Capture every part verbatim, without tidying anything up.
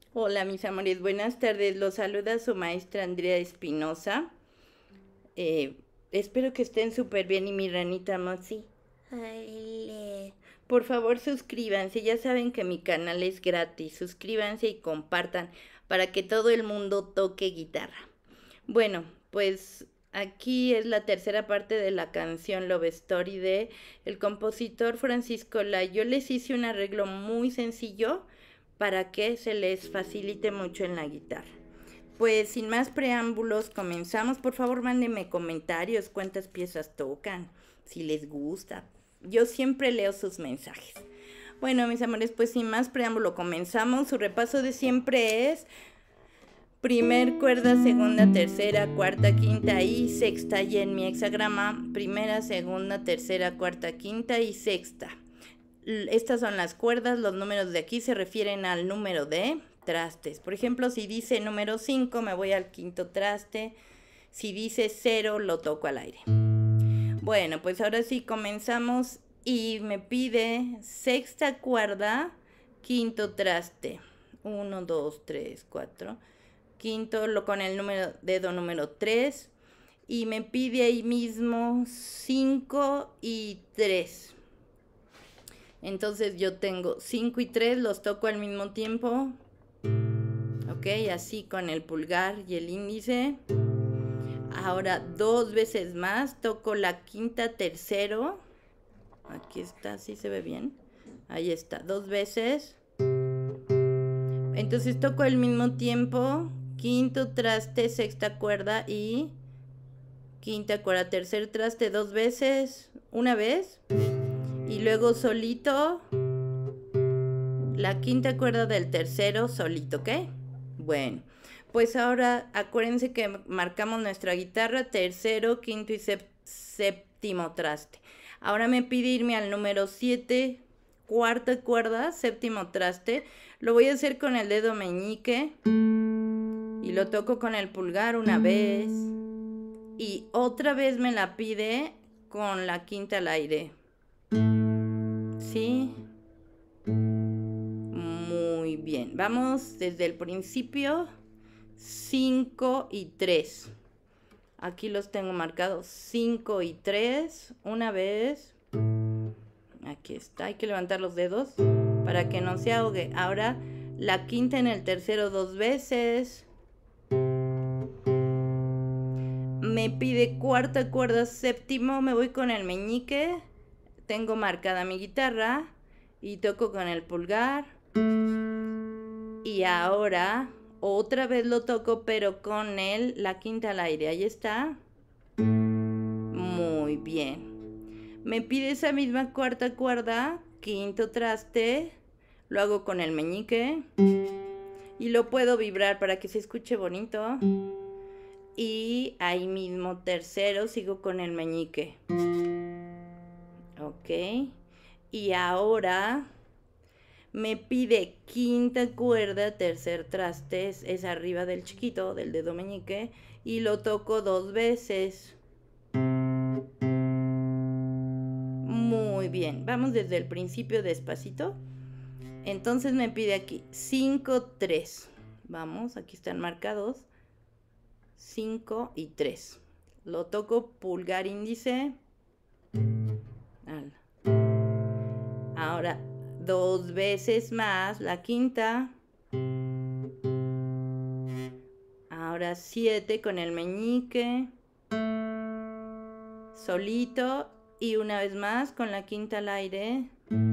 Hola mis amores, buenas tardes. Los saluda su maestra Andrea Espinosa. Eh, Espero que estén súper bien y mi ranita Mozi. Ay, por favor suscríbanse, ya saben que mi canal es gratis. Suscríbanse y compartan para que todo el mundo toque guitarra. Bueno, pues aquí es la tercera parte de la canción Love Story de el compositor Francisco La. Yo les hice un arreglo muy sencillo para que se les facilite mucho en la guitarra. Pues sin más preámbulos, comenzamos. Por favor, mándenme comentarios, cuántas piezas tocan, si les gusta. Yo siempre leo sus mensajes. Bueno, mis amores, pues sin más preámbulo, comenzamos. Su repaso de siempre es primer cuerda, segunda, tercera, cuarta, quinta y sexta. Y en mi hexagrama, primera, segunda, tercera, cuarta, quinta y sexta. Estas son las cuerdas, los números de aquí se refieren al número de trastes. Por ejemplo, si dice número cinco, me voy al quinto traste. Si dice cero, lo toco al aire. Bueno, pues ahora sí comenzamos y me pide sexta cuerda, quinto traste. uno, dos, tres, cuatro. Quinto lo con el número, dedo número tres. Y me pide ahí mismo cinco y tres. Entonces yo tengo cinco y tres, los toco al mismo tiempo. Ok, así con el pulgar y el índice. Ahora dos veces más, toco la quinta, tercero. Aquí está, así se ve bien. Ahí está, dos veces. Entonces toco al mismo tiempo, quinto traste, sexta cuerda y quinta cuerda, tercer traste dos veces, una vez. Y luego solito la quinta cuerda del tercero solito, ¿ok? Bueno, pues ahora acuérdense que marcamos nuestra guitarra tercero, quinto y séptimo traste. Ahora me pide irme al número siete, cuarta cuerda, séptimo traste. Lo voy a hacer con el dedo meñique y lo toco con el pulgar una vez. Y otra vez me la pide con la quinta al aire. ¿Sí? Muy bien, vamos desde el principio, cinco y tres. Aquí los tengo marcados, cinco y tres, una vez. Aquí está, hay que levantar los dedos para que no se ahogue. Ahora la quinta en el tercero dos veces. Me pide cuarta cuerda, séptimo, me voy con el meñique. Tengo marcada mi guitarra y toco con el pulgar. Y ahora otra vez lo toco, pero con el, la quinta al aire. Ahí está. Muy bien. Me pide esa misma cuarta cuerda, quinto traste. Lo hago con el meñique. Y lo puedo vibrar para que se escuche bonito. Y ahí mismo tercero sigo con el meñique. Ok. Y ahora me pide quinta cuerda, tercer traste, es arriba del chiquito, del dedo meñique, y lo toco dos veces. Muy bien, vamos desde el principio despacito. Entonces me pide aquí cinco, tres. Vamos, aquí están marcados. cinco y tres. Lo toco pulgar índice. Ahora dos veces más la quinta. Ahora siete con el meñique. Solito y una vez más con la quinta al aire.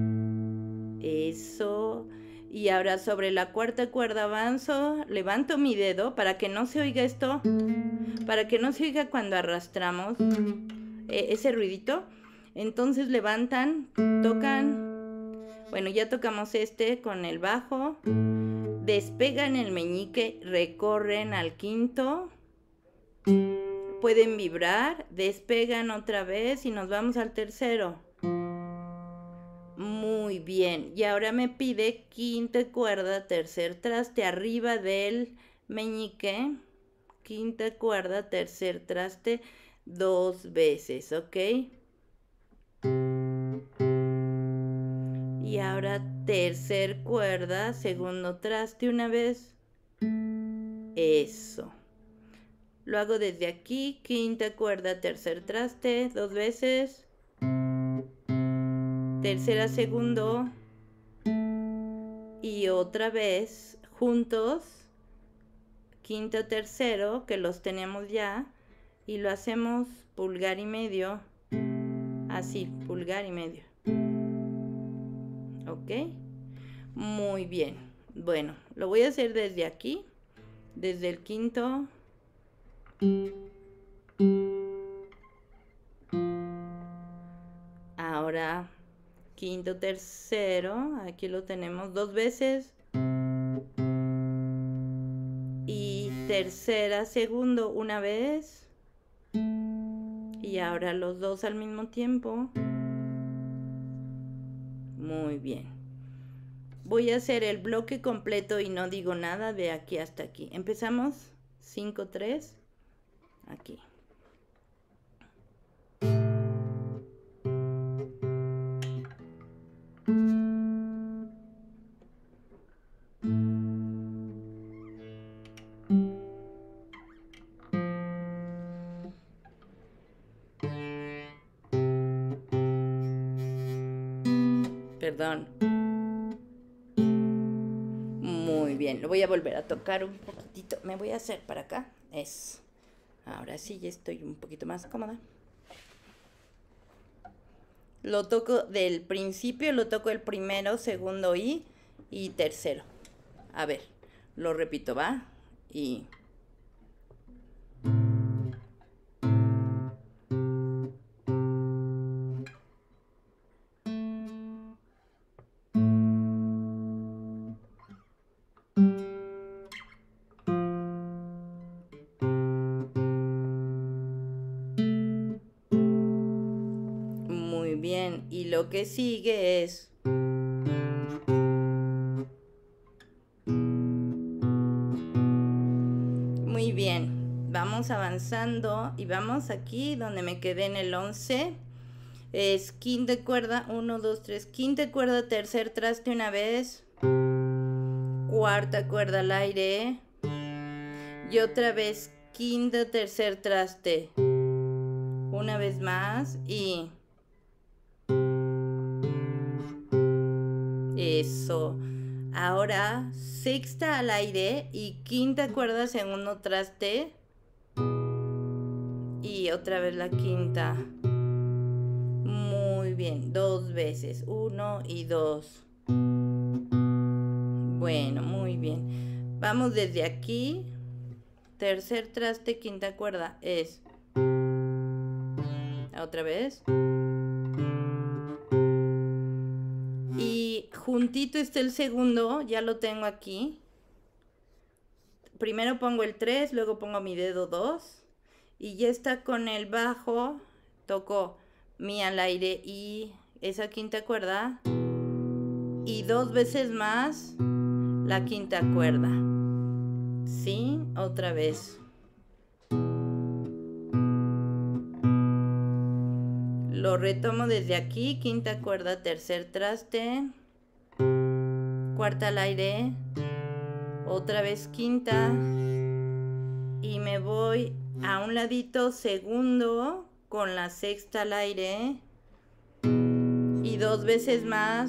Eso. Y ahora sobre la cuarta cuerda avanzo, levanto mi dedo para que no se oiga esto, para que no se oiga cuando arrastramos eh, ese ruidito. Entonces levantan, tocan. Bueno, ya tocamos este con el bajo. Despegan el meñique, recorren al quinto. Pueden vibrar, despegan otra vez y nos vamos al tercero. Muy bien. Y ahora me pide quinta cuerda, tercer traste arriba del meñique. Quinta cuerda, tercer traste dos veces, ¿ok? Y ahora tercer cuerda, segundo traste una vez. Eso. Lo hago desde aquí, quinta cuerda, tercer traste, dos veces. Tercera, segundo. Y otra vez, juntos. Quinta, tercero, que los tenemos ya. Y lo hacemos pulgar y medio. Así, pulgar y medio. ¿Ok? Muy bien. Bueno, lo voy a hacer desde aquí. Desde el quinto. Ahora, quinto, tercero. Aquí lo tenemos dos veces. Y tercera, segundo, una vez. Y ahora los dos al mismo tiempo. Muy bien. Voy a hacer el bloque completo y no digo nada de aquí hasta aquí. Empezamos. cinco, tres. Aquí. Perdón. Muy bien, lo voy a volver a tocar un poquitito. Me voy a hacer para acá. Eso. Ahora sí, ya estoy un poquito más cómoda. Lo toco del principio, lo toco el primero, segundo y, y tercero. A ver, lo repito, ¿va? Y... Muy bien, y lo que sigue es... Muy bien, vamos avanzando y vamos aquí donde me quedé en el once. Es quinta cuerda, uno, dos, tres, quinta cuerda, tercer traste una vez. Cuarta cuerda al aire. Y otra vez quinta, tercer traste. Una vez más y... Eso. Ahora sexta al aire y quinta cuerda, segundo traste. Y otra vez la quinta. Muy bien, dos veces, uno y dos. Bueno, muy bien. Vamos desde aquí. Tercer traste, quinta cuerda es... Otra vez. Y juntito está el segundo, ya lo tengo aquí. Primero pongo el tres, luego pongo mi dedo dos. Y ya está con el bajo, toco mi al aire y esa quinta cuerda. Y dos veces más la quinta cuerda. ¿Sí? Otra vez. Lo retomo desde aquí, quinta cuerda, tercer traste. Cuarta al aire. Otra vez quinta. Y me voy a un ladito, segundo, con la sexta al aire. Y dos veces más.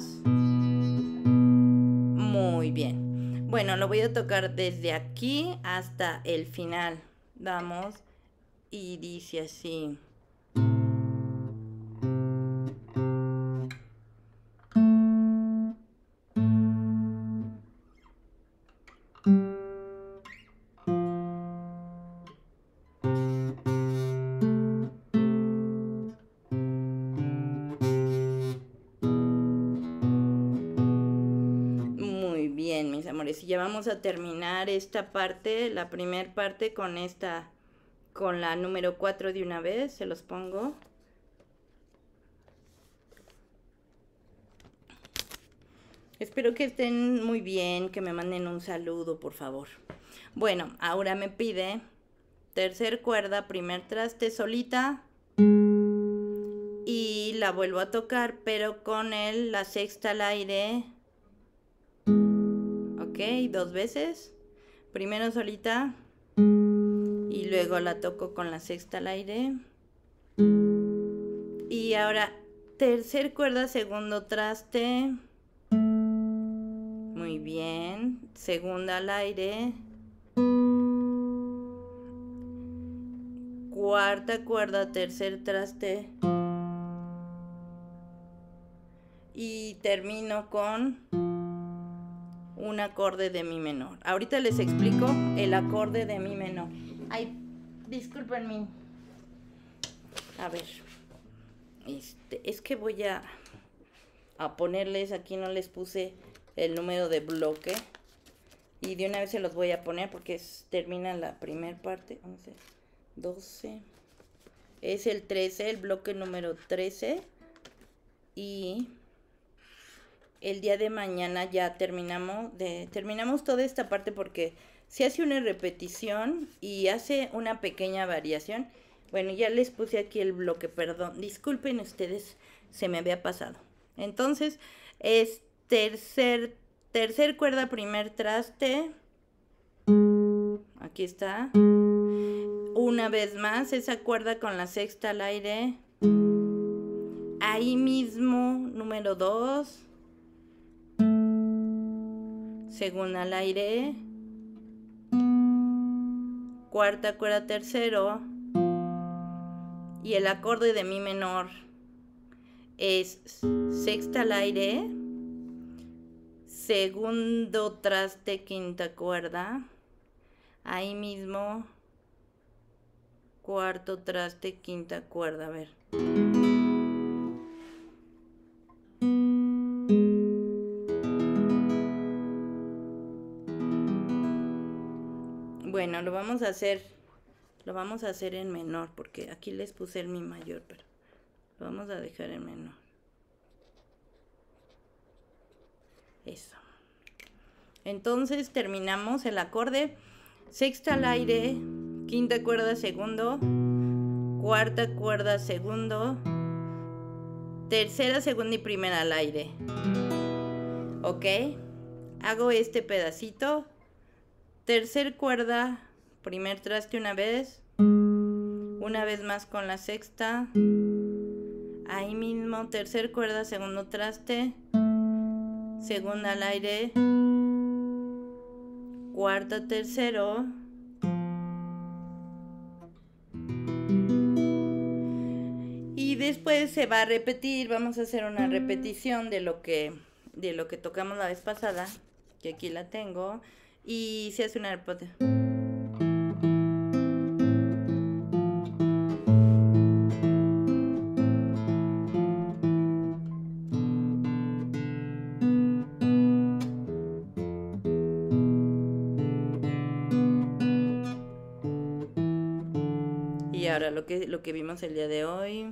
Muy bien. Bueno, lo voy a tocar desde aquí hasta el final. Vamos. Y dice así. Y ya vamos a terminar esta parte, la primera parte con esta, con la número cuatro de una vez, se los pongo. Espero que estén muy bien, que me manden un saludo, por favor. Bueno, ahora me pide tercer cuerda, primer traste solita. Y la vuelvo a tocar, pero con el, la sexta al aire. Ok, dos veces. Primero solita. Y luego la toco con la sexta al aire. Y ahora, tercer cuerda, segundo traste. Muy bien. Segunda al aire. Cuarta cuerda, tercer traste. Y termino con un acorde de mi menor. Ahorita les explico el acorde de mi menor. Ay, discúlpenme. A ver. Este, es que voy a, a ponerles, aquí no les puse el número de bloque. Y de una vez se los voy a poner porque es, termina la primera parte. once, doce. Es el trece, el bloque número trece. Y el día de mañana ya terminamos de terminamos toda esta parte porque se hace una repetición y hace una pequeña variación. Bueno, ya les puse aquí el bloque, perdón. Disculpen ustedes, se me había pasado. Entonces, es tercer, tercer cuerda, primer traste. Aquí está. Una vez más, esa cuerda con la sexta al aire. Ahí mismo, número dos. Segunda al aire. Cuarta cuerda, tercero. Y el acorde de mi menor es sexta al aire, segundo traste, quinta cuerda, ahí mismo, cuarto traste, quinta cuerda, a ver. Bueno, lo vamos a hacer... Lo vamos a hacer en menor, porque aquí les puse el mi mayor, pero lo vamos a dejar en menor. Eso. Entonces terminamos el acorde. Sexta al aire, quinta cuerda, segundo, cuarta cuerda, segundo, tercera, segunda y primera al aire. Ok. Hago este pedacito. Tercer cuerda, primer traste una vez, una vez más con la sexta, ahí mismo, tercer cuerda, segundo traste, segunda al aire, cuarta, tercero, y después se va a repetir. Vamos a hacer una repetición de lo que, de lo que tocamos la vez pasada, que aquí la tengo, y se hace una repetición. Y ahora lo que, lo que vimos el día de hoy.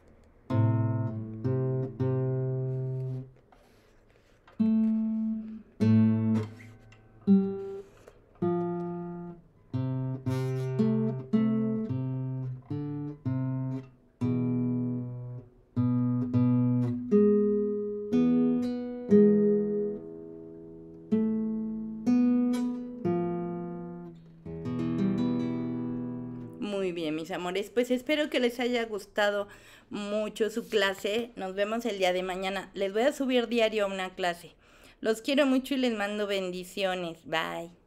Muy bien, mis amores, pues espero que les haya gustado mucho su clase. Nos vemos el día de mañana. Les voy a subir diario una clase. Los quiero mucho y les mando bendiciones. Bye.